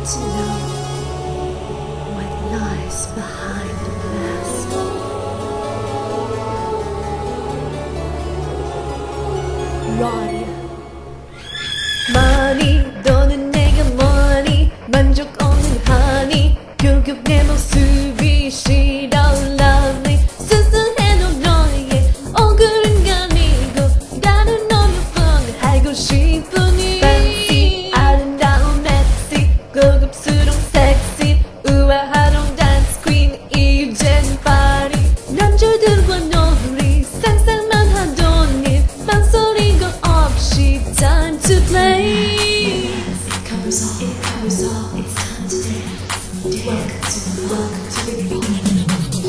to know what lies behind the mask. Rania. 많이 너는 내가 뭐니 만족 없는 하니 결국 내 모습이 싫어 lovely 수수해도 너의 얼굴은 아니고 다른 너무 뻔하고 싶으니 fancy 아름다운 messy 고급스러운 sexy 우아하던 dance queen 이젠 party 남자들과 놀이 상상만 하던 일 망설이고 없이 time to play. It covers all, it's time to dance. Welcome to the beat.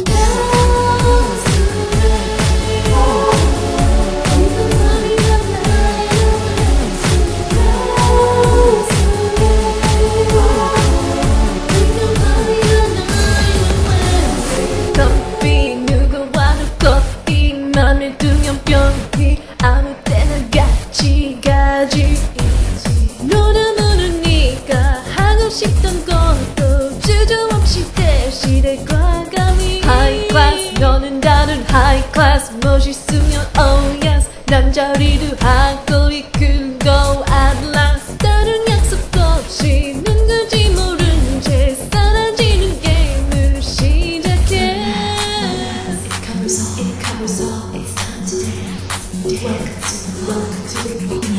커피 누구와도 커피 맘에 두면 병이 아무 때나 같이 가지 너를 모르니까 하고 싶던 것도 주저없이 대시될 과감히 High class 너는 다른 high class 멋있으면 oh yes 남자리도 하고 이끌고 at last 다른 약속 없이 누군지 모른 채 사라지는 게임을 시작해 It covers all, it's time to dance. Welcome to the beat.